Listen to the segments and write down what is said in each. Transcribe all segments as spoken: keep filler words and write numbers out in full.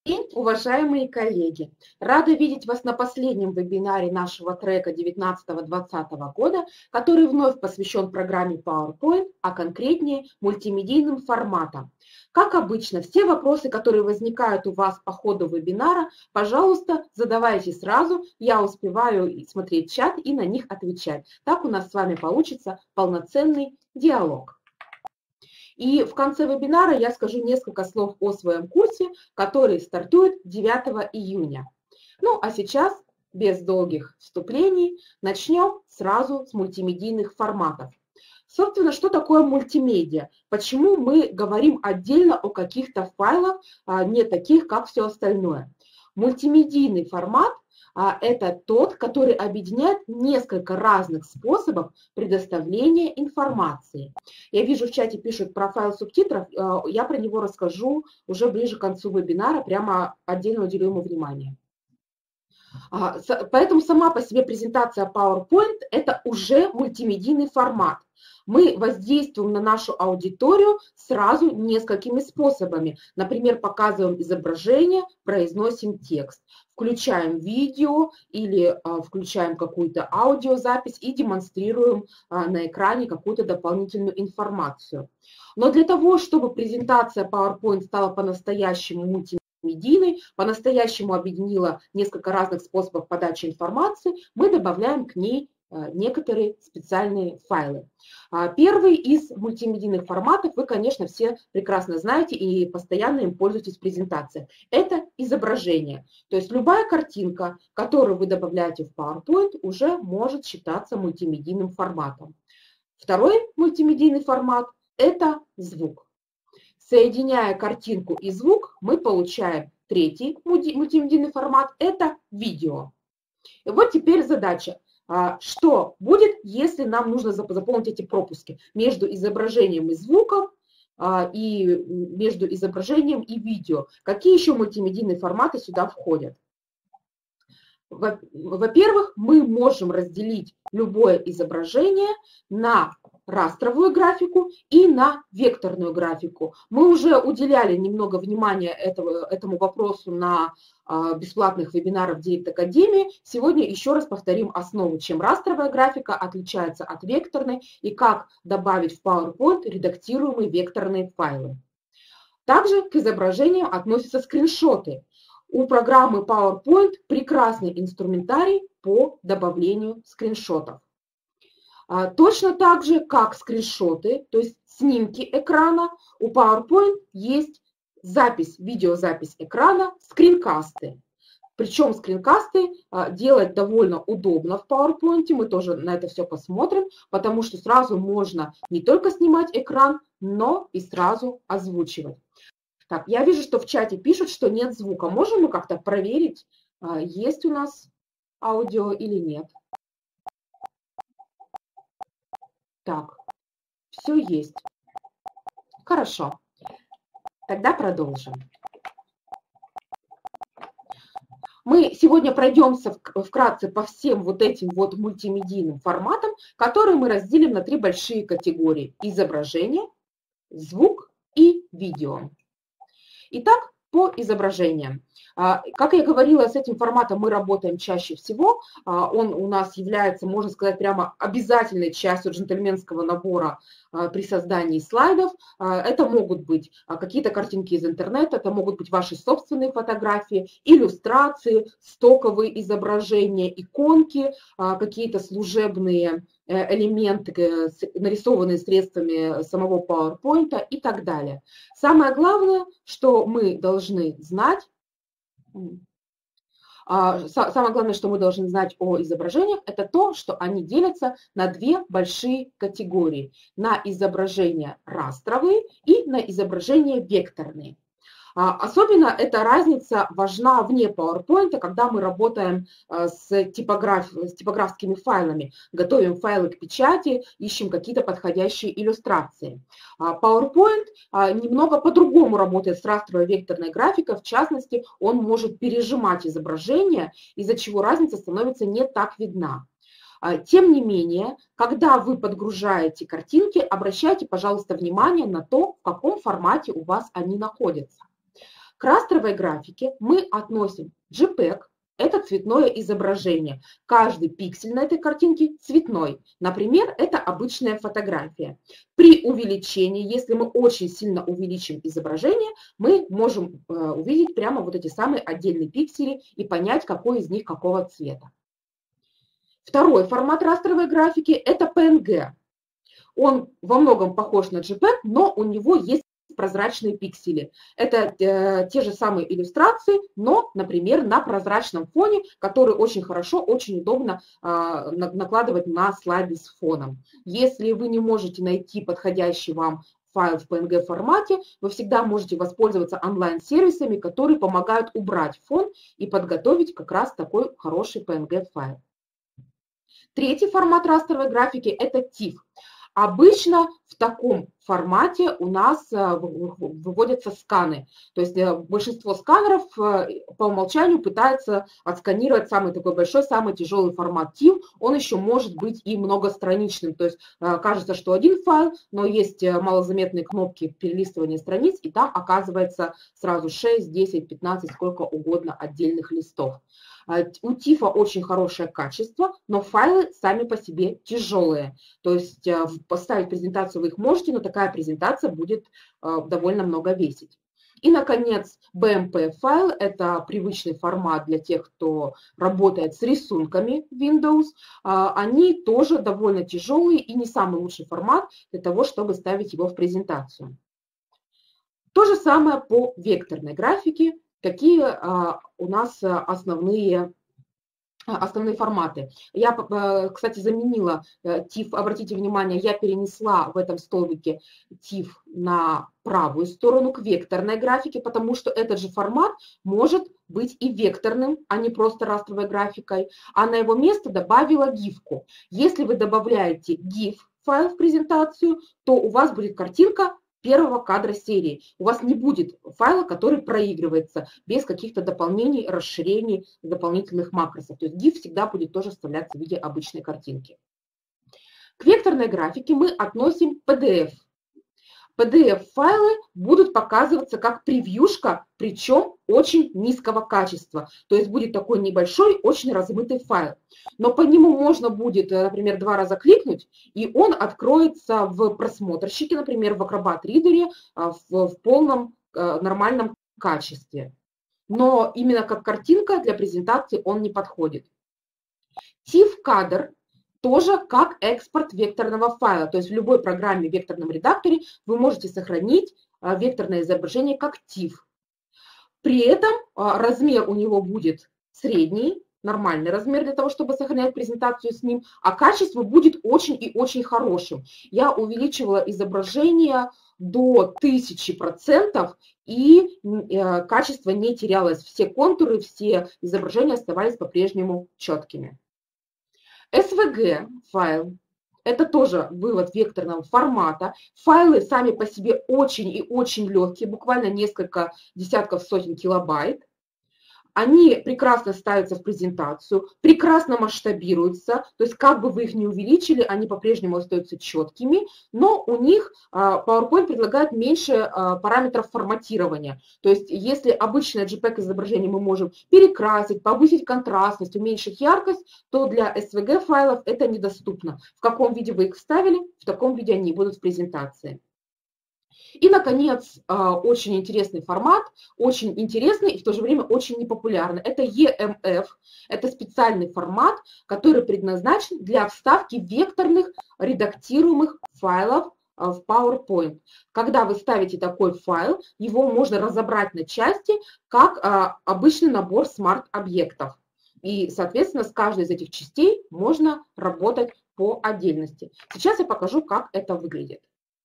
День, уважаемые коллеги! Рада видеть вас на последнем вебинаре нашего трека девятнадцатого-двадцатого года, который вновь посвящен программе PowerPoint, а конкретнее мультимедийным форматам. Как обычно, все вопросы, которые возникают у вас по ходу вебинара, пожалуйста, задавайте сразу, я успеваю смотреть чат и на них отвечать. Так у нас с вами получится полноценный диалог. И в конце вебинара я скажу несколько слов о своем курсе, который стартует девятого июня. Ну, а сейчас, без долгих вступлений, начнем сразу с мультимедийных форматов. Собственно, что такое мультимедиа? Почему мы говорим отдельно о каких-то файлах, а не таких, как все остальное? Мультимедийный формат – это тот, который объединяет несколько разных способов предоставления информации. Я вижу, в чате пишут про файл субтитров, я про него расскажу уже ближе к концу вебинара, прямо отдельно уделю ему внимание. Поэтому сама по себе презентация PowerPoint – это уже мультимедийный формат. Мы воздействуем на нашу аудиторию сразу несколькими способами. Например, показываем изображение, произносим текст, включаем видео или а, включаем какую-то аудиозапись и демонстрируем а, на экране какую-то дополнительную информацию. Но для того, чтобы презентация PowerPoint стала по-настоящему мультимедийной, по-настоящему объединила несколько разных способов подачи информации, мы добавляем к ней некоторые специальные файлы. Первый из мультимедийных форматов вы, конечно, все прекрасно знаете и постоянно им пользуетесь в презентациях. Это изображение. То есть любая картинка, которую вы добавляете в PowerPoint, уже может считаться мультимедийным форматом. Второй мультимедийный формат – это звук. Соединяя картинку и звук, мы получаем третий мультимедийный формат – это видео. И вот теперь задача. Что будет, если нам нужно заполнить эти пропуски между изображением и звуком и между изображением и видео? Какие еще мультимедийные форматы сюда входят? Во-первых, мы можем разделить любое изображение на растровую графику и на векторную графику. Мы уже уделяли немного внимания этого, этому вопросу на а, бесплатных вебинарах Директ Академии. Сегодня еще раз повторим основу, чем растровая графика отличается от векторной и как добавить в PowerPoint редактируемые векторные файлы. Также к изображениям относятся скриншоты. У программы PowerPoint прекрасный инструментарий по добавлению скриншотов. Точно так же, как скриншоты, то есть снимки экрана, у PowerPoint есть запись, видеозапись экрана, скринкасты. Причем скринкасты делать довольно удобно в PowerPoint, мы тоже на это все посмотрим, потому что сразу можно не только снимать экран, но и сразу озвучивать. Так, я вижу, что в чате пишут, что нет звука. Можем мы как-то проверить, есть у нас аудио или нет? Так, все есть. Хорошо. Тогда продолжим. Мы сегодня пройдемся вкратце по всем вот этим вот мультимедийным форматам, которые мы разделим на три большие категории: изображение, звук и видео. Итак, по изображениям. Как я говорила, с этим форматом мы работаем чаще всего. Он у нас является, можно сказать, прямо обязательной частью джентльменского набора при создании слайдов. Это могут быть какие-то картинки из интернета, это могут быть ваши собственные фотографии, иллюстрации, стоковые изображения, иконки, какие-то служебные элементы, нарисованные средствами самого PowerPoint и так далее. Самое главное, что мы должны знать, самое главное, что мы должны знать о изображениях, это то, что они делятся на две большие категории: на изображения растровые и на изображения векторные. Особенно эта разница важна вне PowerPoint, когда мы работаем с, типограф... с типографскими файлами, готовим файлы к печати, ищем какие-то подходящие иллюстрации. PowerPoint немного по-другому работает с растровой векторной графикой, в частности, он может пережимать изображение, из-за чего разница становится не так видна. Тем не менее, когда вы подгружаете картинки, обращайте, пожалуйста, внимание на то, в каком формате у вас они находятся. К растровой графике мы относим JPEG, это цветное изображение. Каждый пиксель на этой картинке цветной. Например, это обычная фотография. При увеличении, если мы очень сильно увеличим изображение, мы можем увидеть прямо вот эти самые отдельные пиксели и понять, какой из них какого цвета. Второй формат растровой графики – это пи эн джи. Он во многом похож на JPEG, но у него есть прозрачные пиксели. Это э, те же самые иллюстрации, но, например, на прозрачном фоне, который очень хорошо, очень удобно э, накладывать на слайды с фоном. Если вы не можете найти подходящий вам файл в пи эн джи формате, вы всегда можете воспользоваться онлайн-сервисами, которые помогают убрать фон и подготовить как раз такой хороший пи эн джи файл. Третий формат растровой графики – это тиф. Обычно в таком формате у нас выводятся сканы. То есть большинство сканеров по умолчанию пытаются отсканировать самый такой большой, самый тяжелый формат тиф. Он еще может быть и многостраничным. То есть кажется, что один файл, но есть малозаметные кнопки перелистывания страниц, и там оказывается сразу шесть, десять, пятнадцать, сколько угодно отдельных листов. У тифа очень хорошее качество, но файлы сами по себе тяжелые. То есть поставить презентацию вы их можете, но такая презентация будет довольно много весить. И, наконец, би эм пи файл – это привычный формат для тех, кто работает с рисунками Windows. Они тоже довольно тяжелые и не самый лучший формат для того, чтобы ставить его в презентацию. То же самое по векторной графике. Какие а, у нас основные, основные форматы. Я, кстати, заменила тиф, обратите внимание, я перенесла в этом столбике тиф на правую сторону к векторной графике, потому что этот же формат может быть и векторным, а не просто растровой графикой, а на его место добавила гифку. Если вы добавляете гиф файл в презентацию, то у вас будет картинка первого кадра серии. У вас не будет файла, который проигрывается без каких-то дополнений, расширений, дополнительных макросов. То есть гиф всегда будет тоже вставляться в виде обычной картинки. К векторной графике мы относим пи ди эф. пи ди эф-файлы будут показываться как превьюшка, причем очень низкого качества. То есть будет такой небольшой, очень размытый файл. Но по нему можно будет, например, два раза кликнуть, и он откроется в просмотрщике, например, в Acrobat Reader в, в полном нормальном качестве. Но именно как картинка для презентации он не подходит. тиф-кадр тоже как экспорт векторного файла. То есть в любой программе в векторном редакторе вы можете сохранить векторное изображение как тиф. При этом размер у него будет средний, нормальный размер для того, чтобы сохранять презентацию с ним, а качество будет очень и очень хорошим. Я увеличивала изображение до тысячи процентов, и качество не терялось. Все контуры, все изображения оставались по-прежнему четкими. эс ви джи файл – это тоже вывод векторного формата. Файлы сами по себе очень и очень легкие, буквально несколько десятков сотен килобайт. Они прекрасно ставятся в презентацию, прекрасно масштабируются, то есть как бы вы их ни увеличили, они по-прежнему остаются четкими, но у них PowerPoint предлагает меньше параметров форматирования. То есть если обычное JPEG изображение мы можем перекрасить, повысить контрастность, уменьшить яркость, то для эс ви джи файлов это недоступно. В каком виде вы их вставили, в таком виде они будут в презентации. И, наконец, очень интересный формат, очень интересный и в то же время очень непопулярный. Это и эм эф, это специальный формат, который предназначен для вставки векторных редактируемых файлов в PowerPoint. Когда вы ставите такой файл, его можно разобрать на части, как обычный набор смарт-объектов. И, соответственно, с каждой из этих частей можно работать по отдельности. Сейчас я покажу, как это выглядит.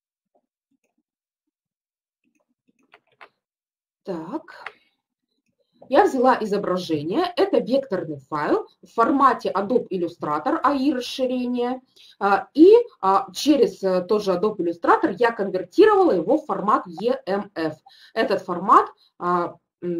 Так, я взяла изображение, это векторный файл в формате Adobe Illustrator эй и расширение, и через тоже Adobe Illustrator я конвертировала его в формат и эм эф. Этот формат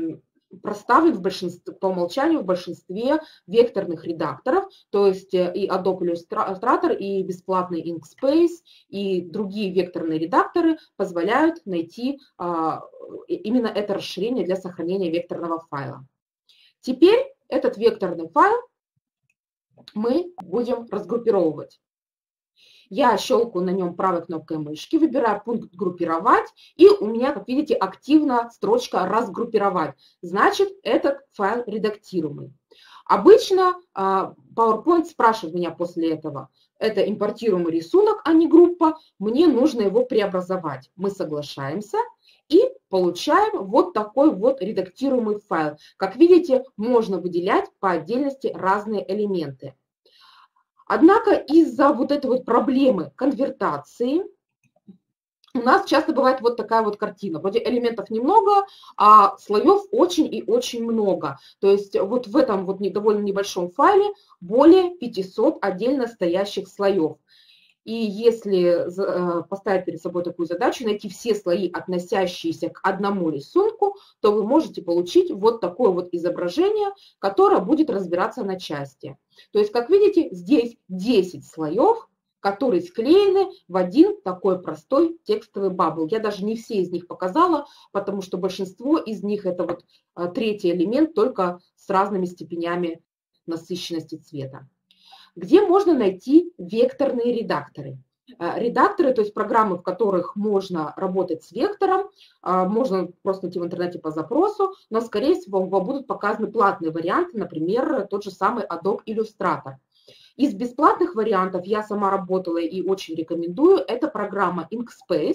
проставлен в большинстве, по умолчанию в большинстве векторных редакторов, то есть и Adobe Illustrator, и бесплатный Inkscape, и другие векторные редакторы позволяют найти а, именно это расширение для сохранения векторного файла. Теперь этот векторный файл мы будем разгруппировывать. Я щелкаю на нем правой кнопкой мышки, выбираю пункт «Группировать», и у меня, как видите, активна строчка «Разгруппировать». Значит, этот файл редактируемый. Обычно PowerPoint спрашивает меня после этого: это импортируемый рисунок, а не группа, мне нужно его преобразовать. Мы соглашаемся и получаем вот такой вот редактируемый файл. Как видите, можно выделять по отдельности разные элементы. Однако из-за вот этой вот проблемы конвертации у нас часто бывает вот такая вот картина. Вроде элементов немного, а слоев очень и очень много. То есть вот в этом вот довольно небольшом файле более пятисот отдельно стоящих слоев. И если поставить перед собой такую задачу, найти все слои, относящиеся к одному рисунку, то вы можете получить вот такое вот изображение, которое будет разбираться на части. То есть, как видите, здесь десять слоев, которые склеены в один такой простой текстовый бабл. Я даже не все из них показала, потому что большинство из них это вот третий элемент, только с разными степенями насыщенности цвета. Где можно найти векторные редакторы? Редакторы, то есть программы, в которых можно работать с вектором, можно просто найти в интернете по запросу, но, скорее всего, вам будут показаны платные варианты, например, тот же самый Adobe Illustrator. Из бесплатных вариантов я сама работала и очень рекомендую. Это программа Inkscape.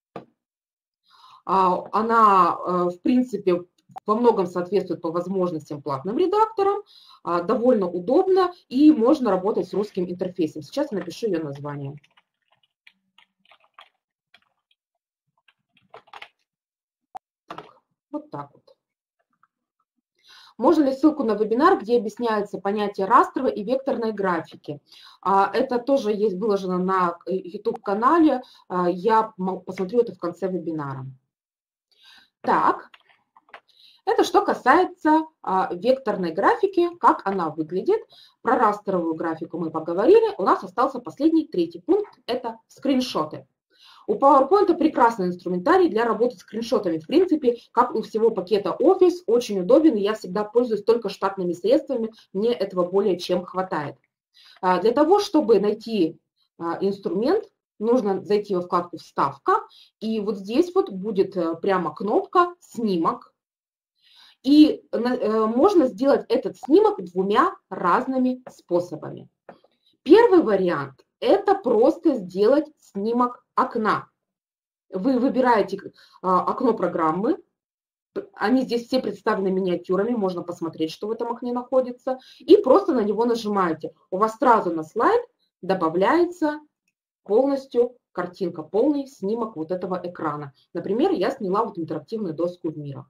Она, в принципе, во многом соответствует по возможностям платным редакторам, довольно удобно, и можно работать с русским интерфейсом. Сейчас я напишу ее название. Так, вот так вот. Можно ли ссылку на вебинар, где объясняется понятие растровой и векторной графики? Это тоже есть выложено на YouTube-канале. Я посмотрю это в конце вебинара. Так. Это что касается а, векторной графики, как она выглядит. Про растровую графику мы поговорили. У нас остался последний, третий пункт – это скриншоты. У PowerPoint прекрасный инструментарий для работы с скриншотами. В принципе, как у всего пакета Office, очень удобен, и я всегда пользуюсь только штатными средствами, мне этого более чем хватает. А, для того, чтобы найти а, инструмент, нужно зайти во вкладку «Вставка», и вот здесь вот будет прямо кнопка «Снимок». И можно сделать этот снимок двумя разными способами. Первый вариант – это просто сделать снимок окна. Вы выбираете окно программы, они здесь все представлены миниатюрами, можно посмотреть, что в этом окне находится, и просто на него нажимаете. У вас сразу на слайд добавляется полностью картинка, полный снимок вот этого экрана. Например, я сняла вот интерактивную доску в мирах.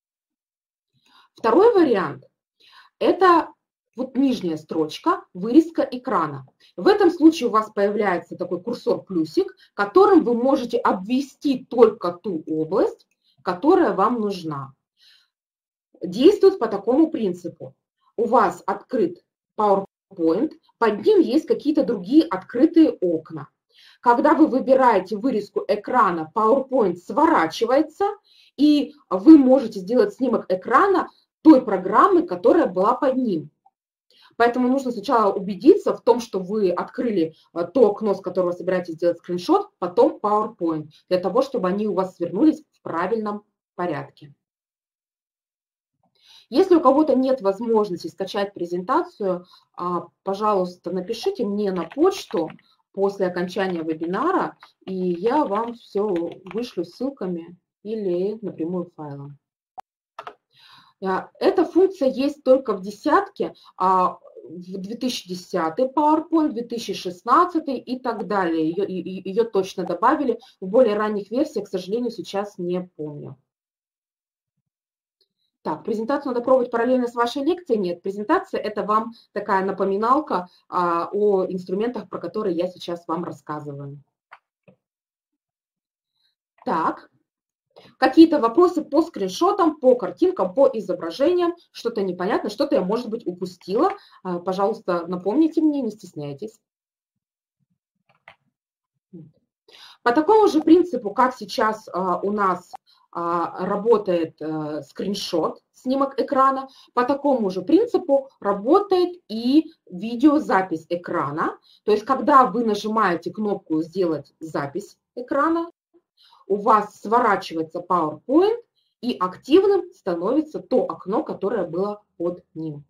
Второй вариант – это вот нижняя строчка, вырезка экрана. В этом случае у вас появляется такой курсор-плюсик, которым вы можете обвести только ту область, которая вам нужна. Действует по такому принципу. У вас открыт PowerPoint, под ним есть какие-то другие открытые окна. Когда вы выбираете вырезку экрана, PowerPoint сворачивается, и вы можете сделать снимок экрана той программы, которая была под ним. Поэтому нужно сначала убедиться в том, что вы открыли то окно, с которого собираетесь сделать скриншот, потом PowerPoint, для того, чтобы они у вас свернулись в правильном порядке. Если у кого-то нет возможности скачать презентацию, пожалуйста, напишите мне на почту после окончания вебинара, и я вам все вышлю ссылками или напрямую файлом. Эта функция есть только в десятке, а в две тысячи десятый PowerPoint, две тысячи шестнадцатый и так далее. Ее, ее точно добавили. В более ранних версиях, к сожалению, сейчас не помню. Так, презентацию надо пробовать параллельно с вашей лекцией? Нет, презентация – это вам такая напоминалка а, о инструментах, про которые я сейчас вам рассказываю. Так. Какие-то вопросы по скриншотам, по картинкам, по изображениям, что-то непонятно, что-то я, может быть, упустила. Пожалуйста, напомните мне, не стесняйтесь. По такому же принципу, как сейчас у нас работает скриншот, снимок экрана, по такому же принципу работает и видеозапись экрана. То есть, когда вы нажимаете кнопку «Сделать запись экрана», у вас сворачивается PowerPoint, и активным становится то окно, которое было под ним.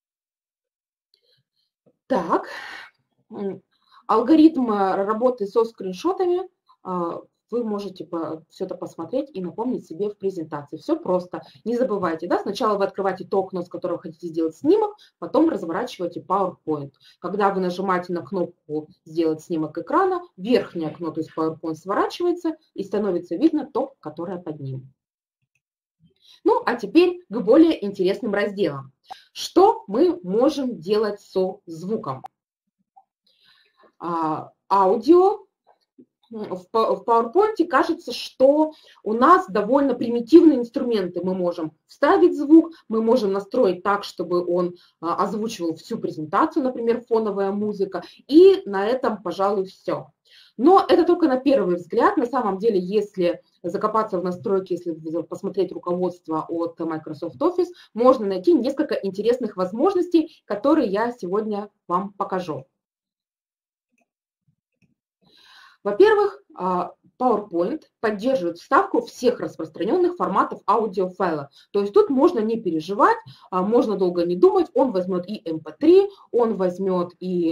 Так, алгоритм работы со скриншотами вы можете все это посмотреть и напомнить себе в презентации. Все просто. Не забывайте, да, сначала вы открываете то окно, с которого хотите сделать снимок, потом разворачиваете PowerPoint. Когда вы нажимаете на кнопку «Сделать снимок экрана», верхнее окно, то есть PowerPoint, сворачивается и становится видно то, которое под ним. Ну, а теперь к более интересным разделам. Что мы можем делать со звуком? А, аудио. В PowerPoint кажется, что у нас довольно примитивные инструменты. Мы можем вставить звук, мы можем настроить так, чтобы он озвучивал всю презентацию, например, фоновая музыка, и на этом, пожалуй, все. Но это только на первый взгляд. На самом деле, если закопаться в настройки, если посмотреть руководство от Microsoft Office, можно найти несколько интересных возможностей, которые я сегодня вам покажу. Во-первых, PowerPoint поддерживает вставку всех распространенных форматов аудиофайла. То есть тут можно не переживать, можно долго не думать, он возьмет и эм пи три, он возьмет и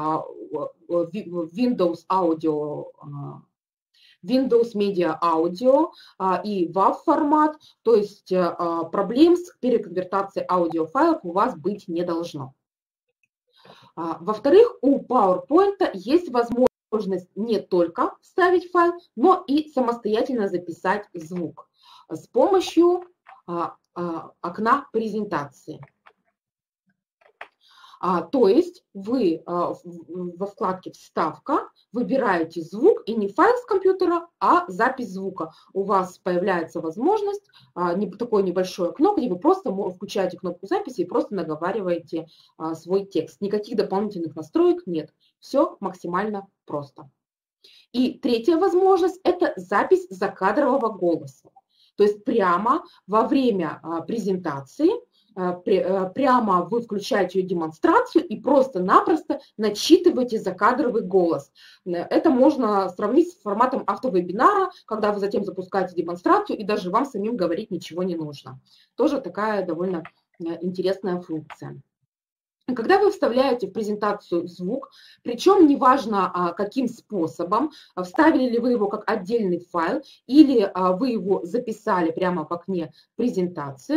Windows Audio, Windows Media Audio и вав формат, то есть проблем с переконвертацией аудиофайлов у вас быть не должно. Во-вторых, у PowerPoint есть возможность возможность не только вставить файл, но и самостоятельно записать звук с помощью а, а, окна презентации. А, то есть вы а, во вкладке «Вставка» выбираете звук, и не файл с компьютера, а запись звука. У вас появляется возможность, а, не, такое небольшое окно, где вы просто включаете кнопку записи и просто наговариваете а, свой текст. Никаких дополнительных настроек нет. Все максимально просто. И третья возможность – это запись закадрового голоса. То есть прямо во время презентации, прямо вы включаете ее демонстрацию и просто-напросто начитываете закадровый голос. Это можно сравнить с форматом автовебинара, когда вы затем запускаете демонстрацию и даже вам самим говорить ничего не нужно. Тоже такая довольно интересная функция. Когда вы вставляете в презентацию звук, причем неважно каким способом, вставили ли вы его как отдельный файл или вы его записали прямо в окне презентации,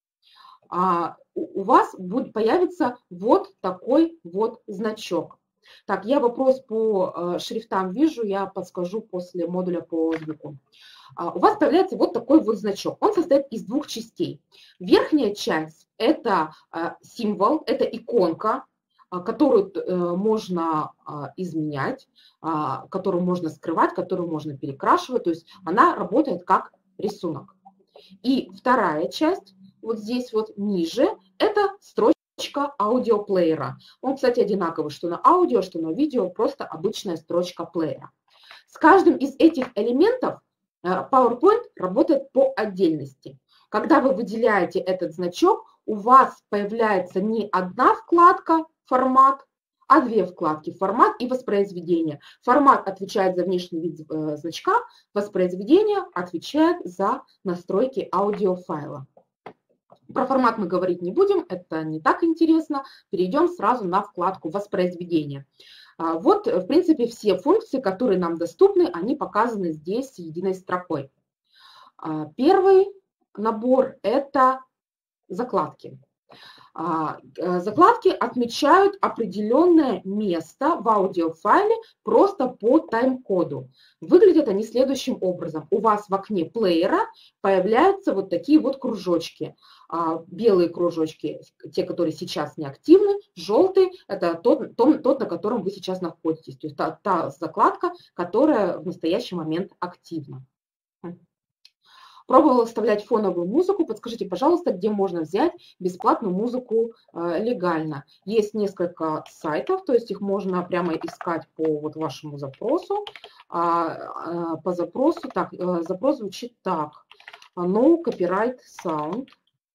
у вас будет появиться вот такой вот значок. Так, я вопрос по шрифтам вижу, я подскажу после модуля по звуку. У вас появляется вот такой вот значок. Он состоит из двух частей. Верхняя часть – это символ, это иконка, которую можно изменять, которую можно скрывать, которую можно перекрашивать. То есть она работает как рисунок. И вторая часть, вот здесь вот ниже, это строчка аудиоплеера. Он, кстати, одинаковый, что на аудио, что на видео, просто обычная строчка плеера. С каждым из этих элементов PowerPoint работает по отдельности. Когда вы выделяете этот значок, у вас появляется не одна вкладка «Формат», а две вкладки «Формат» и «Воспроизведение». Формат отвечает за внешний вид значка, воспроизведение отвечает за настройки аудиофайла. Про формат мы говорить не будем, это не так интересно. Перейдем сразу на вкладку «Воспроизведение». Вот, в принципе, все функции, которые нам доступны, они показаны здесь единой строкой. Первый набор – это закладки. Закладки отмечают определенное место в аудиофайле просто по тайм-коду. Выглядят они следующим образом. У вас в окне плеера появляются вот такие вот кружочки. Белые кружочки, те, которые сейчас не активны, желтые – это тот, тот, тот, на котором вы сейчас находитесь. То есть та, та закладка, которая в настоящий момент активна. Пробовала вставлять фоновую музыку. Подскажите, пожалуйста, где можно взять бесплатную музыку легально. Есть несколько сайтов, то есть их можно прямо искать по вот вашему запросу. По запросу, так, запрос звучит так. No copyright sound.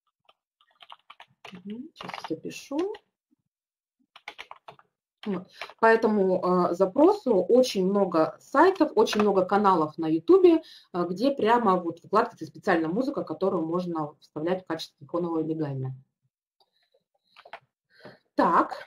Сейчас запишу. По этому запросу очень много сайтов, очень много каналов на YouTube, где прямо вот выкладывается специальная музыка, которую можно вставлять в качестве фонового легально. Так.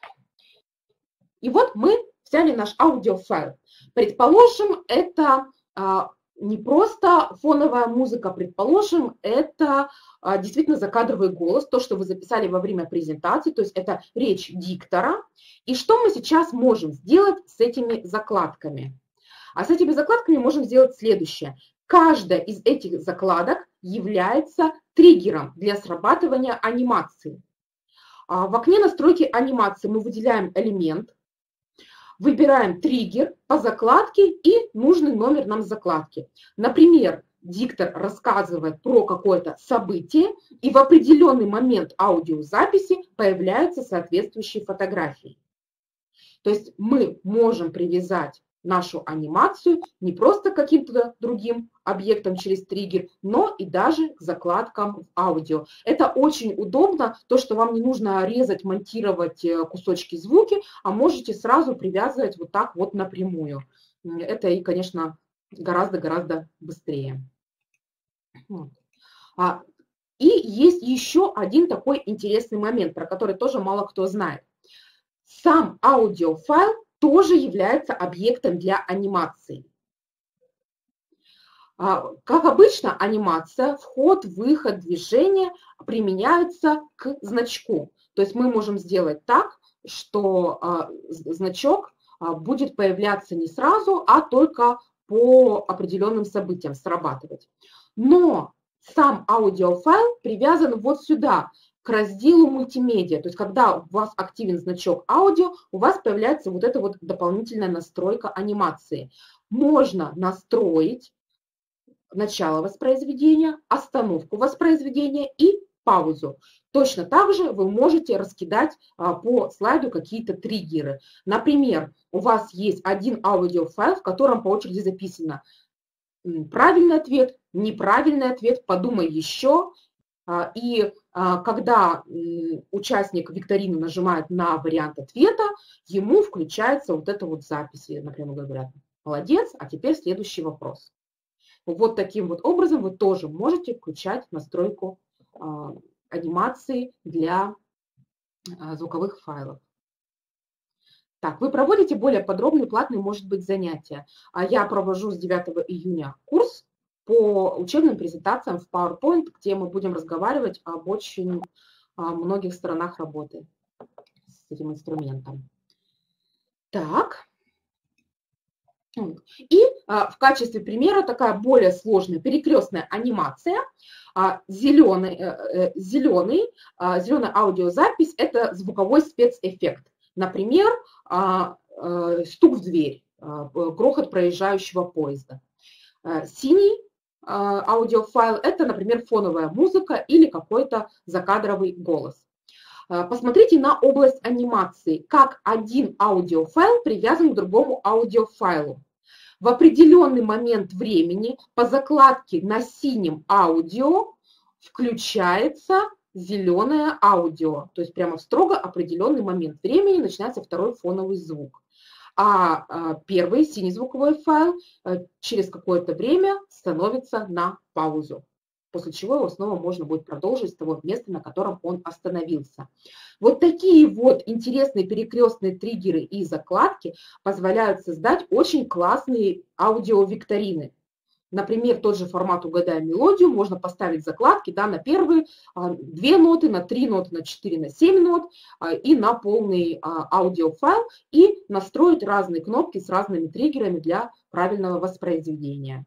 И вот мы взяли наш аудиофайл. Предположим, это не просто фоновая музыка, предположим, это действительно закадровый голос, то, что вы записали во время презентации, то есть это речь диктора. И что мы сейчас можем сделать с этими закладками? А с этими закладками можем сделать следующее. Каждая из этих закладок является триггером для срабатывания анимации. В окне настройки анимации мы выделяем элемент, выбираем триггер по закладке и нужный номер нам закладки. Например, диктор рассказывает про какое-то событие, и в определенный момент аудиозаписи появляются соответствующие фотографии. То есть мы можем привязать нашу анимацию не просто к каким-то другим объектам через триггер, но и даже к закладкам в аудио. Это очень удобно, то, что вам не нужно резать, монтировать кусочки звуки, а можете сразу привязывать вот так вот напрямую. Это и, конечно, гораздо-гораздо быстрее. И есть еще один такой интересный момент, про который тоже мало кто знает. Сам аудиофайл тоже является объектом для анимации. Как обычно, анимация, вход, выход, движение применяются к значку. То есть мы можем сделать так, что значок будет появляться не сразу, а только по определенным событиям срабатывать. Но сам аудиофайл привязан вот сюда, к разделу мультимедиа. То есть когда у вас активен значок аудио, у вас появляется вот эта вот дополнительная настройка анимации. Можно настроить начало воспроизведения, остановку воспроизведения и паузу. Точно так же вы можете раскидать по слайду какие-то триггеры. Например, у вас есть один аудиофайл, в котором по очереди записано правильный ответ, неправильный ответ, подумай еще. И когда участник викторины нажимает на вариант ответа, ему включается вот эта вот запись. Например, говорят, молодец, а теперь следующий вопрос. Вот таким вот образом вы тоже можете включать настройку анимации для звуковых файлов. Так, вы проводите более подробные, платные, может быть, занятия. Я провожу с девятого июня курс по учебным презентациям в PowerPoint, где мы будем разговаривать об очень многих сторонах работы с этим инструментом. Так. И в качестве примера такая более сложная перекрестная анимация. Зеленый, зеленый, зеленая аудиозапись – это звуковой спецэффект. Например, стук в дверь, грохот проезжающего поезда. Синий аудиофайл – это, например, фоновая музыка или какой-то закадровый голос. Посмотрите на область анимации, как один аудиофайл привязан к другому аудиофайлу. В определенный момент времени по закладке на синем аудио включается зеленое аудио, то есть прямо в строго определенный момент времени начинается второй фоновый звук. А первый синий звуковой файл через какое-то время становится на паузу, после чего его снова можно будет продолжить с того места, на котором он остановился. Вот такие вот интересные перекрестные триггеры и закладки позволяют создать очень классные аудиовикторины. Например, тот же формат «Угадай мелодию» можно поставить закладки, да, на первые две ноты, на три ноты, на четыре, на семь нот и на полный аудиофайл и настроить разные кнопки с разными триггерами для правильного воспроизведения.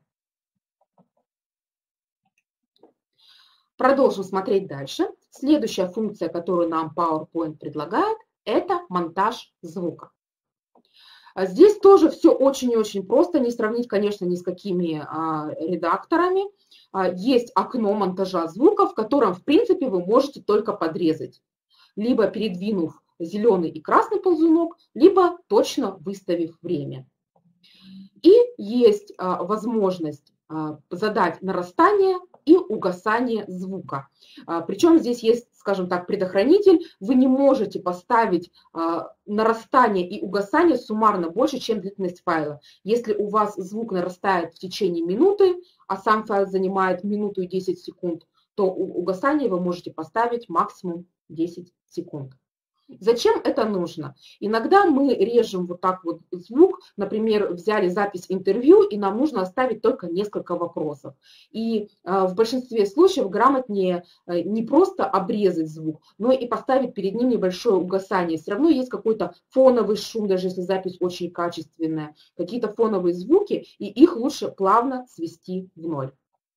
Продолжим смотреть дальше. Следующая функция, которую нам PowerPoint предлагает, это монтаж звука. Здесь тоже все очень и очень просто, не сравнить, конечно, ни с какими а, редакторами. есть окно монтажа звука, в котором, в принципе, вы можете только подрезать, либо передвинув зеленый и красный ползунок, либо точно выставив время. И есть возможность задать нарастание и угасание звука. Причем здесь есть, скажем так, предохранитель. Вы не можете поставить нарастание и угасание суммарно больше, чем длительность файла. Если у вас звук нарастает в течение минуты, а сам файл занимает минуту и десять секунд, то угасание вы можете поставить максимум десять секунд. Зачем это нужно? Иногда мы режем вот так вот звук, например, взяли запись интервью, и нам нужно оставить только несколько вопросов. И в большинстве случаев грамотнее не просто обрезать звук, но и поставить перед ним небольшое угасание. Все равно есть какой-то фоновый шум, даже если запись очень качественная, какие-то фоновые звуки, и их лучше плавно свести в ноль.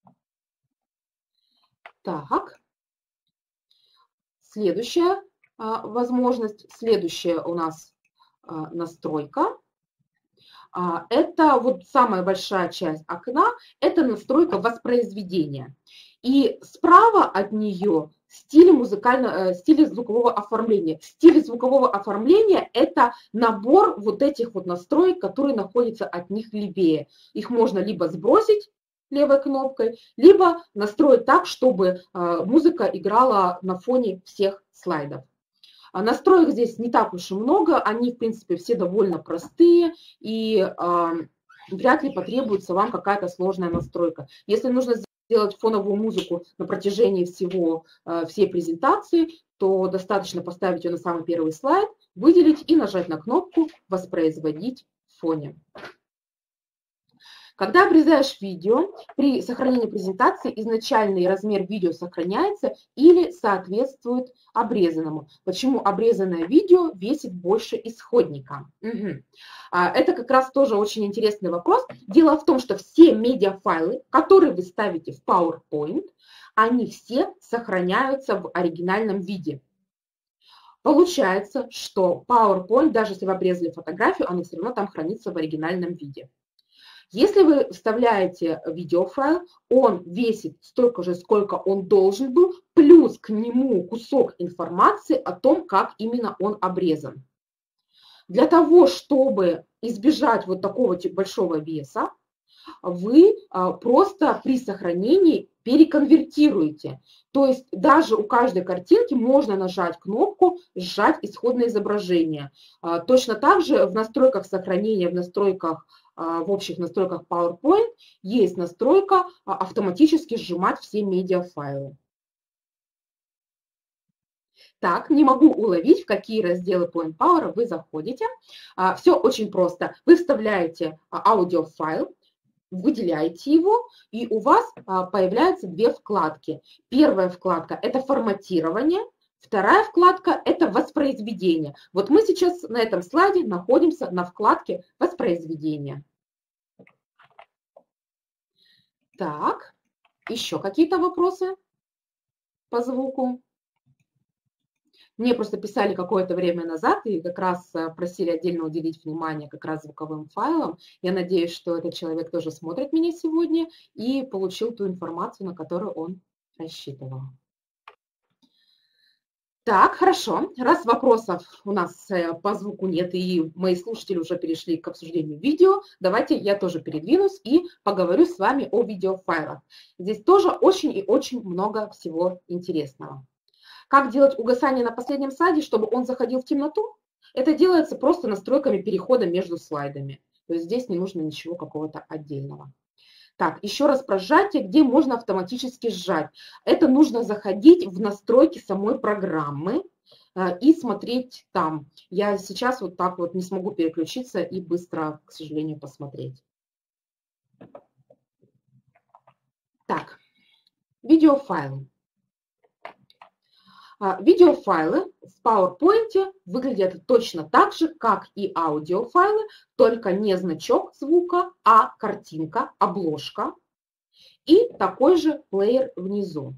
Так, следующая возможность, следующая у нас настройка. Это вот самая большая часть окна, это настройка воспроизведения. И справа от нее стили, музыкально, стили звукового оформления. Стили звукового оформления – это набор вот этих вот настроек, которые находятся от них левее. Их можно либо сбросить левой кнопкой, либо настроить так, чтобы музыка играла на фоне всех слайдов. Настроек здесь не так уж и много, они, в принципе, все довольно простые, и э, вряд ли потребуется вам какая-то сложная настройка. Если нужно сделать фоновую музыку на протяжении всего, э, всей презентации, то достаточно поставить ее на самый первый слайд, выделить и нажать на кнопку «Воспроизводить в фоне». Когда обрезаешь видео, при сохранении презентации изначальный размер видео сохраняется или соответствует обрезанному. Почему обрезанное видео весит больше исходника? Угу. Это как раз тоже очень интересный вопрос. Дело в том, что все медиафайлы, которые вы ставите в PowerPoint, они все сохраняются в оригинальном виде. Получается, что PowerPoint, даже если вы обрезали фотографию, она все равно там хранится в оригинальном виде. Если вы вставляете видеофайл, он весит столько же, сколько он должен был, плюс к нему кусок информации о том, как именно он обрезан. Для того, чтобы избежать вот такого большого веса, вы просто при сохранении переконвертируете. То есть даже у каждой картинки можно нажать кнопку «Сжать исходное изображение». Точно так же в настройках сохранения, в настройках в общих настройках PowerPoint есть настройка автоматически сжимать все медиафайлы. Так, не могу уловить, в какие разделы Point Power вы заходите. Все очень просто. Вы вставляете аудиофайл, выделяете его, и у вас появляются две вкладки. Первая вкладка – это форматирование. Вторая вкладка – это воспроизведение. Вот мы сейчас на этом слайде находимся на вкладке воспроизведения. Так, еще какие-то вопросы по звуку? Мне просто писали какое-то время назад и как раз просили отдельно уделить внимание как раз звуковым файлам. Я надеюсь, что этот человек тоже смотрит меня сегодня и получил ту информацию, на которую он рассчитывал. Так, хорошо. Раз вопросов у нас по звуку нет, и мои слушатели уже перешли к обсуждению видео, давайте я тоже передвинусь и поговорю с вами о видеофайлах. Здесь тоже очень и очень много всего интересного. Как делать угасание на последнем слайде, чтобы он заходил в темноту? Это делается просто настройками перехода между слайдами. То есть здесь не нужно ничего какого-то отдельного. Так, еще раз про сжатие, где можно автоматически сжать. Это нужно заходить в настройки самой программы и смотреть там. Я сейчас вот так вот не смогу переключиться и быстро, к сожалению, посмотреть. Так, видеофайлы. Видеофайлы в PowerPoint выглядят точно так же, как и аудиофайлы, только не значок звука, а картинка, обложка и такой же плеер внизу.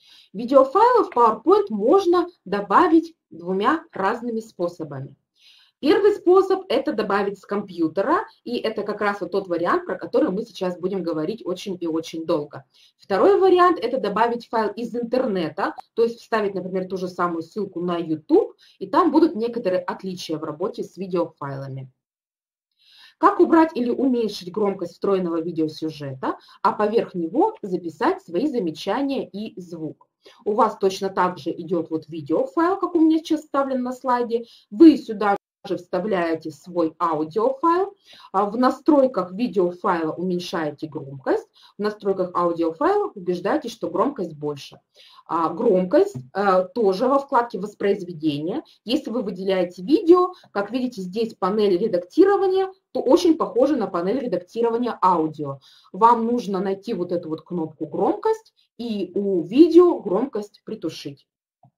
Видеофайлы в PowerPoint можно добавить двумя разными способами. Первый способ – это добавить с компьютера, и это как раз вот тот вариант, про который мы сейчас будем говорить очень и очень долго. Второй вариант – это добавить файл из интернета, то есть вставить, например, ту же самую ссылку на YouTube, и там будут некоторые отличия в работе с видеофайлами. Как убрать или уменьшить громкость встроенного видеосюжета, а поверх него записать свои замечания и звук. У вас точно так же идет вот видеофайл, как у меня сейчас вставлен на слайде. Вы сюда же вставляете свой аудиофайл. В настройках видеофайла уменьшаете громкость. В настройках аудиофайла убеждаетесь, что громкость больше. Громкость тоже во вкладке воспроизведения. Если вы выделяете видео, как видите, здесь панель редактирования, то очень похоже на панель редактирования аудио. Вам нужно найти вот эту вот кнопку громкость и у видео громкость притушить.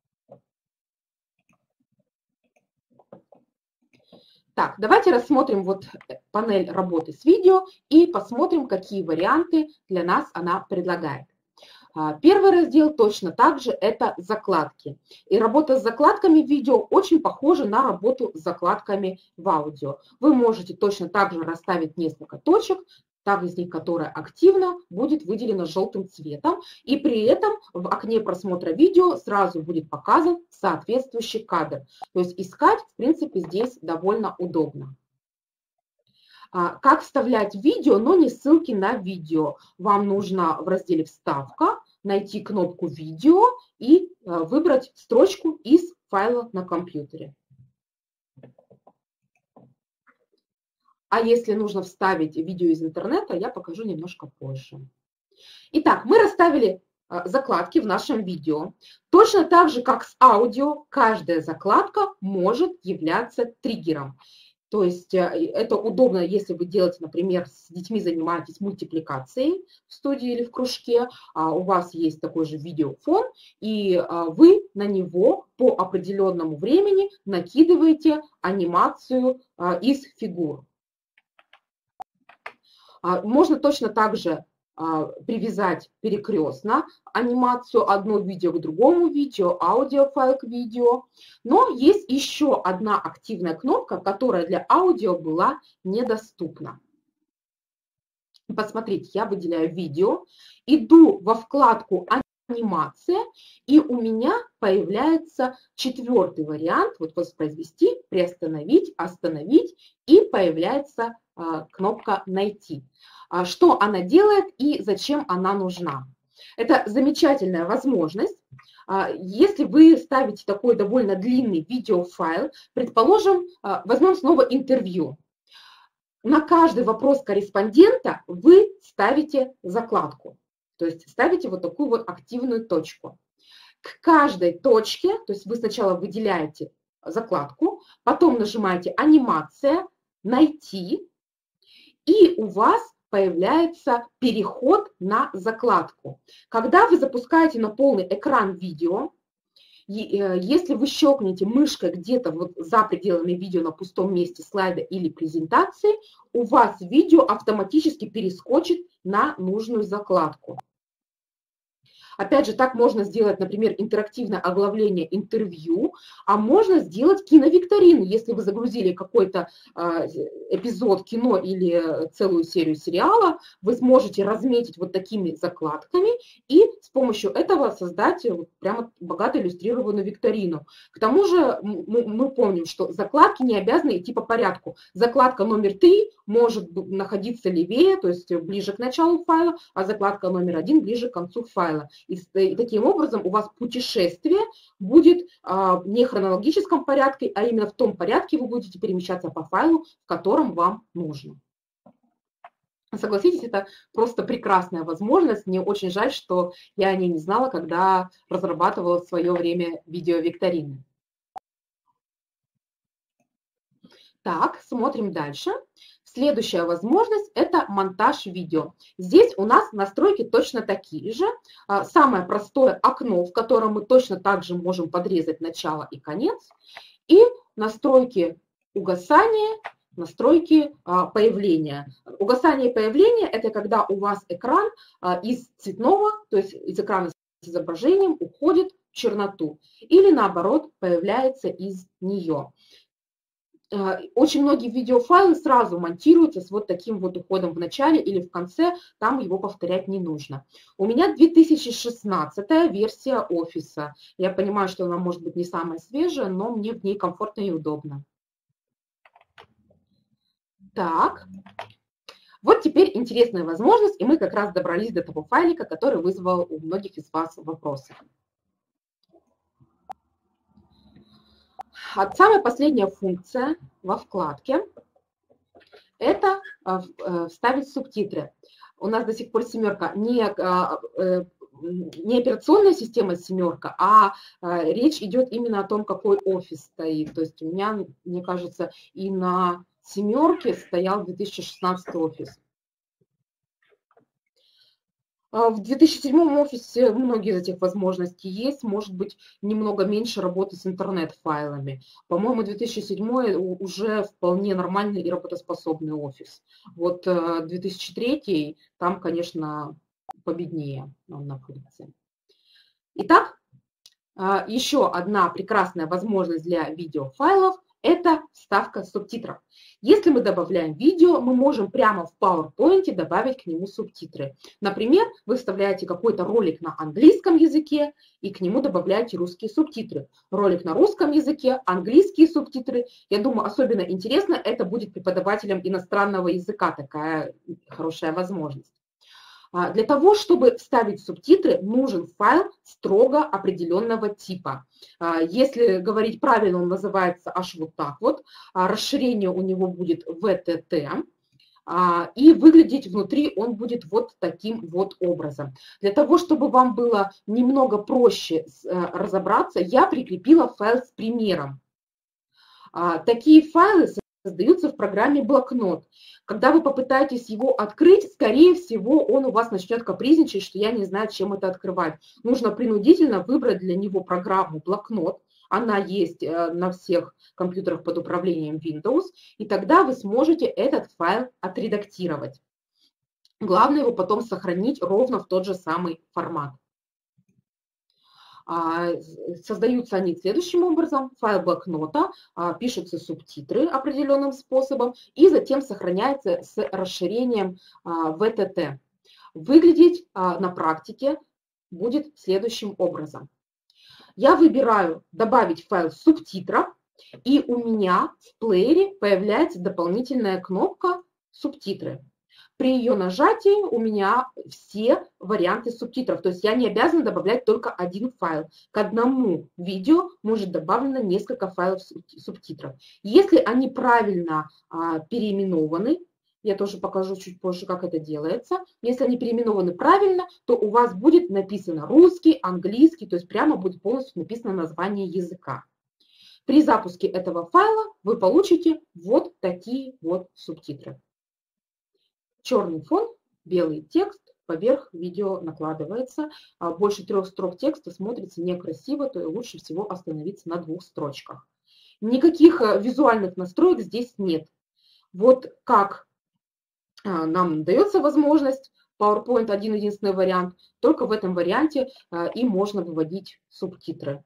Так, давайте рассмотрим вот панель работы с видео и посмотрим, какие варианты для нас она предлагает. Первый раздел точно так же это закладки. И работа с закладками в видео очень похожа на работу с закладками в аудио. Вы можете точно так же расставить несколько точек, та из них, которая активно, будет выделена желтым цветом. И при этом в окне просмотра видео сразу будет показан соответствующий кадр. То есть искать, в принципе, здесь довольно удобно. Как вставлять видео, но не ссылки на видео. Вам нужно в разделе «Вставка» найти кнопку «Видео» и выбрать строчку из файла на компьютере. А если нужно вставить видео из интернета, я покажу немножко позже. Итак, мы расставили закладки в нашем видео. Точно так же, как с аудио, каждая закладка может являться триггером. То есть это удобно, если вы делаете, например, с детьми занимаетесь мультипликацией в студии или в кружке, а у вас есть такой же видеофон, и вы на него по определенному времени накидываете анимацию из фигур. Можно точно так же привязать перекрестно анимацию одно видео к другому видео, аудиофайл к видео. Но есть еще одна активная кнопка, которая для аудио была недоступна. Посмотрите, я выделяю видео, иду во вкладку «Анимация», и у меня появляется четвертый вариант, вот воспроизвести, приостановить, остановить, и появляется кнопка «Найти». Что она делает и зачем она нужна? Это замечательная возможность. Если вы ставите такой довольно длинный видеофайл, предположим, возьмем снова интервью. На каждый вопрос корреспондента вы ставите закладку, то есть ставите вот такую вот активную точку. К каждой точке, то есть вы сначала выделяете закладку, потом нажимаете «Анимация», «Найти», и у вас появляется переход на закладку. Когда вы запускаете на полный экран видео, если вы щелкнете мышкой где-то вот за пределами видео на пустом месте слайда или презентации, у вас видео автоматически перескочит на нужную закладку. Опять же, так можно сделать, например, интерактивное оглавление интервью, а можно сделать киновикторину. Если вы загрузили какой-то эпизод кино или целую серию сериала, вы сможете разметить вот такими закладками и с помощью этого создать прямо богато иллюстрированную викторину. К тому же мы помним, что закладки не обязаны идти по порядку. Закладка номер три может находиться левее, то есть ближе к началу файла, а закладка номер один ближе к концу файла. И таким образом у вас путешествие будет не в хронологическом порядке, а именно в том порядке вы будете перемещаться по файлу, в котором вам нужно. Согласитесь, это просто прекрасная возможность. Мне очень жаль, что я о ней не знала, когда разрабатывала в свое время видеовикторины. Так, смотрим дальше. Следующая возможность – это монтаж видео. Здесь у нас настройки точно такие же. Самое простое окно, в котором мы точно так же можем подрезать начало и конец. И настройки угасания, настройки появления. Угасание и появление – это когда у вас экран из цветного, то есть из экрана с изображением уходит в черноту. Или наоборот, появляется из нее. очень многие видеофайлы сразу монтируются с вот таким вот уходом в начале или в конце, там его повторять не нужно. У меня две тысячи шестнадцатая версия офиса. Я понимаю, что она может быть не самая свежая, но мне в ней комфортно и удобно. Так, вот теперь интересная возможность, и мы как раз добрались до того файлика, который вызвал у многих из вас вопросы. А самая последняя функция во вкладке – это вставить субтитры. У нас до сих пор семерка не, не операционная система семерка, а речь идет именно о том, какой офис стоит. То есть у меня, мне кажется, и на семерке стоял две тысячи шестнадцатый офис. В две тысячи седьмом офисе многие из этих возможностей есть, может быть, немного меньше работы с интернет-файлами. По-моему, две тысячи седьмой уже вполне нормальный и работоспособный офис. Вот две тысячи третий, там, конечно, победнее он находится. Итак, еще одна прекрасная возможность для видеофайлов – это вставка субтитров. Если мы добавляем видео, мы можем прямо в PowerPoint добавить к нему субтитры. Например, вы вставляете какой-то ролик на английском языке и к нему добавляете русские субтитры. Ролик на русском языке, английские субтитры. Я думаю, особенно интересно это будет преподавателям иностранного языка, такая хорошая возможность. Для того, чтобы вставить субтитры, нужен файл строго определенного типа. Если говорить правильно, он называется аж вот так вот. Расширение у него будет ви ти ти. И выглядеть внутри он будет вот таким вот образом. Для того, чтобы вам было немного проще разобраться, я прикрепила файл с примером. Такие файлы создаются в программе Блокнот. Когда вы попытаетесь его открыть, скорее всего, он у вас начнет капризничать, что я не знаю, чем это открывать. Нужно принудительно выбрать для него программу Блокнот. Она есть на всех компьютерах под управлением Windows, и тогда вы сможете этот файл отредактировать. Главное его потом сохранить ровно в тот же самый формат. Создаются они следующим образом. Файл блокнота, пишутся субтитры определенным способом и затем сохраняется с расширением ви ти ти. Выглядеть на практике будет следующим образом. Я выбираю «Добавить файл субтитров», и у меня в плеере появляется дополнительная кнопка «Субтитры». При ее нажатии у меня все варианты субтитров. То есть я не обязана добавлять только один файл. К одному видео может добавлено несколько файлов субтитров. Если они правильно а, переименованы, я тоже покажу чуть позже, как это делается. Если они переименованы правильно, то у вас будет написано русский, английский, то есть прямо будет полностью написано название языка. При запуске этого файла вы получите вот такие вот субтитры. Черный фон, белый текст, поверх видео накладывается. Больше трех строк текста смотрится некрасиво, то и лучше всего остановиться на двух строчках. Никаких визуальных настроек здесь нет. Вот как нам дается возможность, PowerPoint один единственный вариант, только в этом варианте и можно выводить субтитры.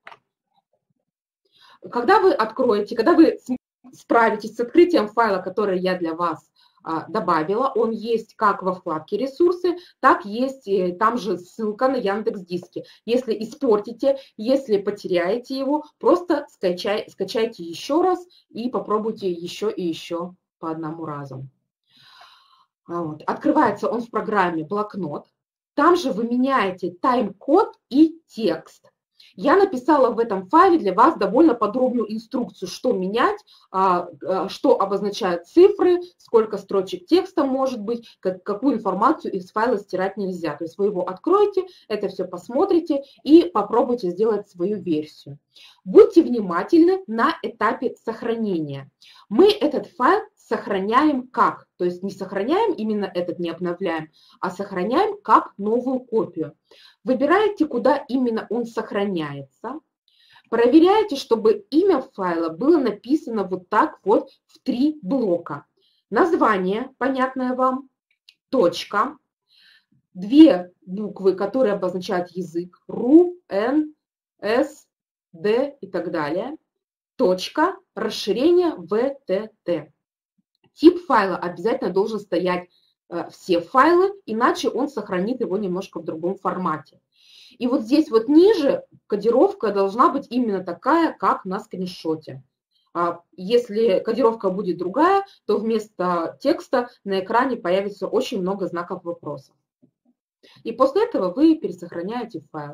Когда вы откроете, когда вы справитесь с открытием файла, который я для вас добавила, он есть как во вкладке «Ресурсы», так есть там же ссылка на Яндекс.Диске. Если испортите, если потеряете его, просто скачай, скачайте еще раз и попробуйте еще и еще по одному разу. Вот. Открывается он в программе «Блокнот». Там же вы меняете тайм-код и текст. Я написала в этом файле для вас довольно подробную инструкцию, что менять, что обозначают цифры, сколько строчек текста может быть, какую информацию из файла стирать нельзя. То есть вы его откроете, это все посмотрите и попробуйте сделать свою версию. Будьте внимательны на этапе сохранения. Мы этот файл сохраняем как? То есть не сохраняем именно этот, не обновляем, а сохраняем как новую копию. Выбираете, куда именно он сохраняется. Проверяете, чтобы имя файла было написано вот так вот в три блока. Название, понятное вам, точка, две буквы, которые обозначают язык, ру, эн, эс, д и так далее. точка, расширение вэ тэ тэ. Тип файла обязательно должен стоять э, все файлы, иначе он сохранит его немножко в другом формате. И вот здесь вот ниже кодировка должна быть именно такая, как на скриншоте. Если кодировка будет другая, то вместо текста на экране появится очень много знаков вопроса. И после этого вы пересохраняете файл.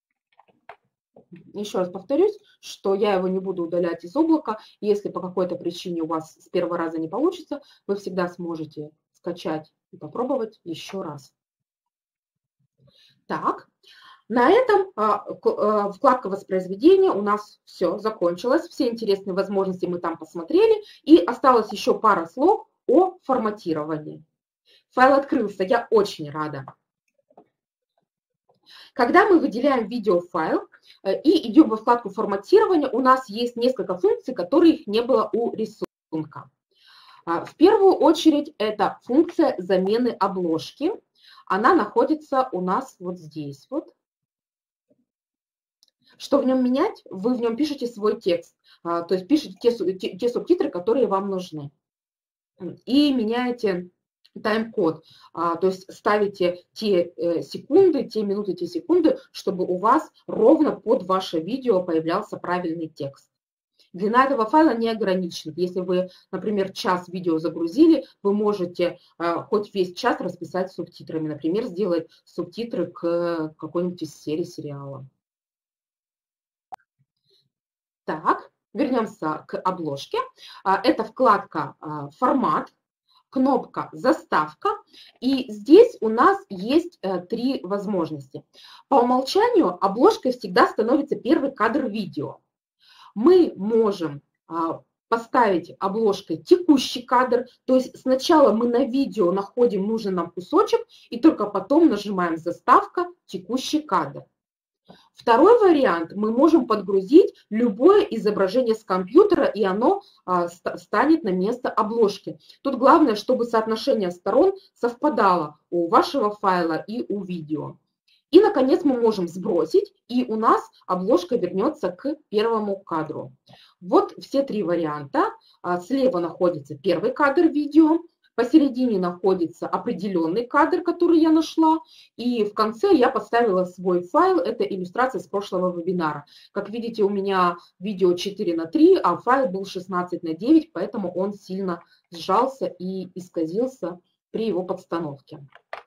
Еще раз повторюсь, что я его не буду удалять из облака. Если по какой-то причине у вас с первого раза не получится, вы всегда сможете скачать и попробовать еще раз. Так, на этом вкладка воспроизведения у нас все закончилась. Все интересные возможности мы там посмотрели. И осталось еще пара слов о форматировании. Файл открылся, я очень рада. Когда мы выделяем видеофайл и идем во вкладку форматирования, у нас есть несколько функций, которых не было у рисунка. В первую очередь это функция замены обложки. Она находится у нас вот здесь. Вот. Что в нем менять? Вы в нем пишете свой текст, то есть пишете те, те, те субтитры, которые вам нужны. И меняете тайм-код, то есть ставите те секунды, те минуты, те секунды, чтобы у вас ровно под ваше видео появлялся правильный текст. Длина этого файла не ограничена. Если вы, например, час видео загрузили, вы можете хоть весь час расписать субтитрами, например, сделать субтитры к какой-нибудь из серии сериала. Так, вернемся к обложке. Это вкладка «Формат», кнопка «Заставка». И здесь у нас есть три возможности. По умолчанию обложкой всегда становится первый кадр видео. Мы можем поставить обложкой текущий кадр, то есть сначала мы на видео находим нужный нам кусочек и только потом нажимаем «Заставка», «Текущий кадр». Второй вариант, мы можем подгрузить любое изображение с компьютера, и оно а, станет на место обложки. Тут главное, чтобы соотношение сторон совпадало у вашего файла и у видео. И, наконец, мы можем сбросить, и у нас обложка вернется к первому кадру. Вот все три варианта. Слева находится первый кадр видео. Посередине находится определенный кадр, который я нашла, и в конце я поставила свой файл, это иллюстрация с прошлого вебинара. Как видите, у меня видео четыре на три, а файл был шестнадцать на девять, поэтому он сильно сжался и исказился при его подстановке.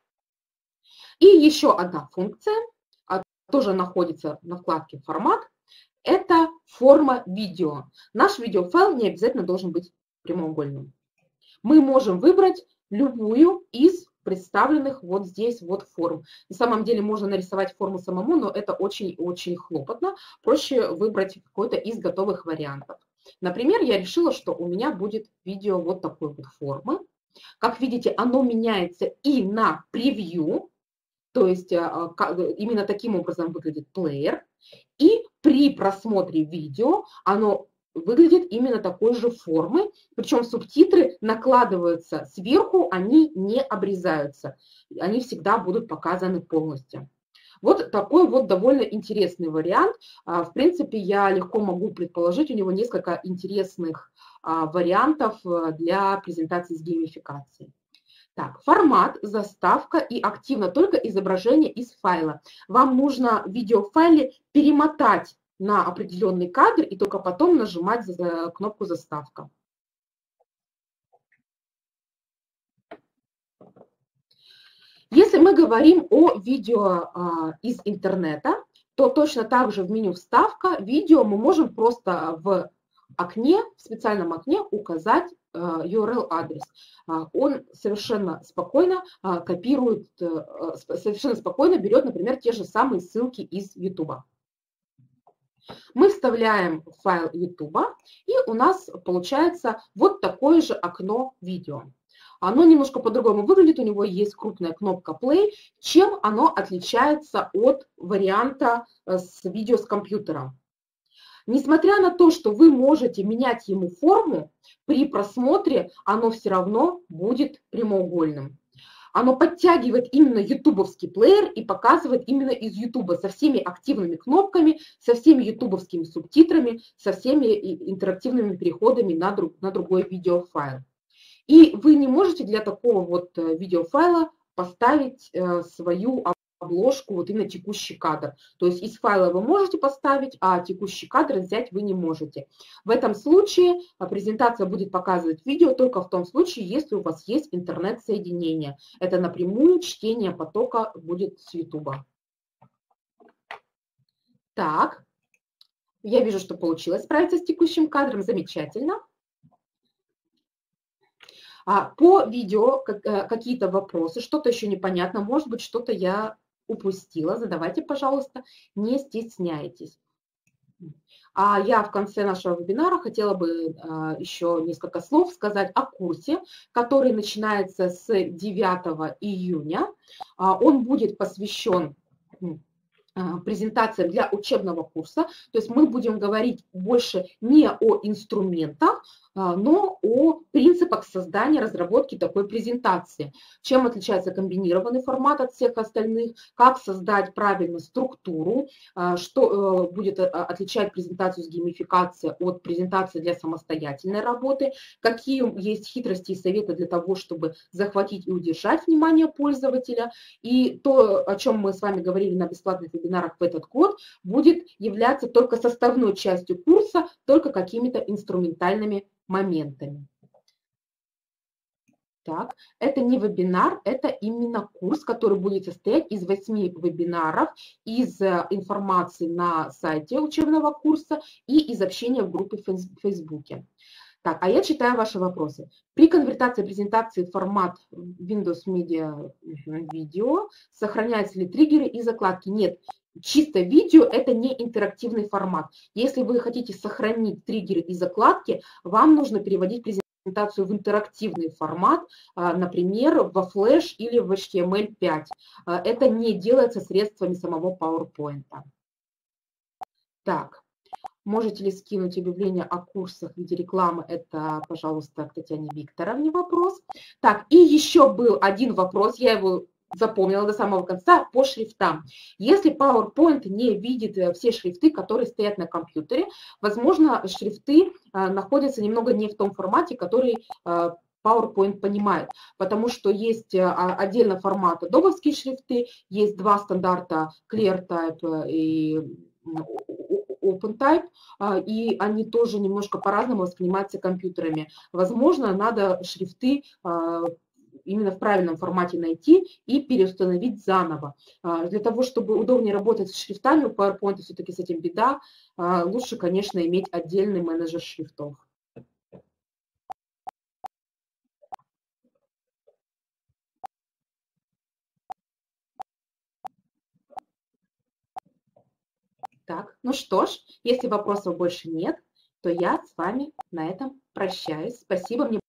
И еще одна функция, тоже находится на вкладке «Формат», это форма видео. Наш видеофайл не обязательно должен быть прямоугольным. Мы можем выбрать любую из представленных вот здесь вот форм. На самом деле можно нарисовать форму самому, но это очень-очень хлопотно. Проще выбрать какой-то из готовых вариантов. Например, я решила, что у меня будет видео вот такой вот формы. Как видите, оно меняется и на превью, то есть именно таким образом выглядит плеер. И при просмотре видео оно выглядит именно такой же формы, причем субтитры накладываются сверху, они не обрезаются, они всегда будут показаны полностью. Вот такой вот довольно интересный вариант. В принципе, я легко могу предположить, у него несколько интересных вариантов для презентации с геймификацией. Так, формат, заставка и активно только изображение из файла. Вам нужно в видеофайле перемотать на определенный кадр и только потом нажимать кнопку «Заставка». Если мы говорим о видео из интернета, то точно так же в меню «Вставка» видео мы можем просто в окне, в специальном окне указать ю ар эл-адрес. Он совершенно спокойно копирует, совершенно спокойно берет, например, те же самые ссылки из YouTube. Мы вставляем файл YouTube, и у нас получается вот такое же окно видео. Оно немножко по-другому выглядит, у него есть крупная кнопка Play. Чем оно отличается от варианта с видео с компьютера? Несмотря на то, что вы можете менять ему форму, при просмотре оно все равно будет прямоугольным. оно подтягивает именно ютубовский плеер и показывает именно из ютуба со всеми активными кнопками, со всеми ютубовскими субтитрами, со всеми интерактивными переходами на, друг, на другой видеофайл. И вы не можете для такого вот видеофайла поставить свою обложку, вот именно текущий кадр. То есть из файла вы можете поставить, а текущий кадр взять вы не можете. В этом случае презентация будет показывать видео только в том случае, если у вас есть интернет-соединение. Это напрямую чтение потока будет с YouTube. Так, я вижу, что получилось справиться с текущим кадром. Замечательно. По видео какие-то вопросы, что-то еще непонятно, может быть, что-то я упустила, задавайте, пожалуйста, не стесняйтесь. А я в конце нашего вебинара хотела бы еще несколько слов сказать о курсе, который начинается с девятого июня. Он будет посвящен презентациям для учебного курса, то есть мы будем говорить больше не о инструментах, но о принципах создания, разработки такой презентации. Чем отличается комбинированный формат от всех остальных, как создать правильно структуру, что будет отличать презентацию с геймификацией от презентации для самостоятельной работы, какие есть хитрости и советы для того, чтобы захватить и удержать внимание пользователя. И то, о чем мы с вами говорили на бесплатных вебинарах в этот год, будет являться только составной частью курса, только какими-то инструментальными моментами. Так, это не вебинар, это именно курс, который будет состоять из восьми вебинаров, из информации на сайте учебного курса и из общения в группе в Фейсбуке. Так, а я читаю ваши вопросы. При конвертации презентации в формат Windows Media Video сохраняются ли триггеры и закладки? Нет. Чисто видео – это не интерактивный формат. Если вы хотите сохранить триггеры и закладки, вам нужно переводить презентацию в интерактивный формат, например, во Flash или в эйч ти эм эль пять. Это не делается средствами самого PowerPoint. Так, можете ли скинуть объявление о курсах в виде рекламы? Это, пожалуйста, к Татьяне Викторовне вопрос. Так, и еще был один вопрос, я его запомнила до самого конца, по шрифтам. Если PowerPoint не видит все шрифты, которые стоят на компьютере, возможно, шрифты находятся немного не в том формате, который PowerPoint понимает, потому что есть отдельно форматы добовские шрифты, есть два стандарта ClearType и OpenType, и они тоже немножко по-разному воспринимаются компьютерами. Возможно, надо шрифты именно в правильном формате найти и переустановить заново. Для того, чтобы удобнее работать с шрифтами, у PowerPoint все-таки с этим беда, лучше, конечно, иметь отдельный менеджер шрифтов. Так, ну что ж, если вопросов больше нет, то я с вами на этом прощаюсь. Спасибо. Мне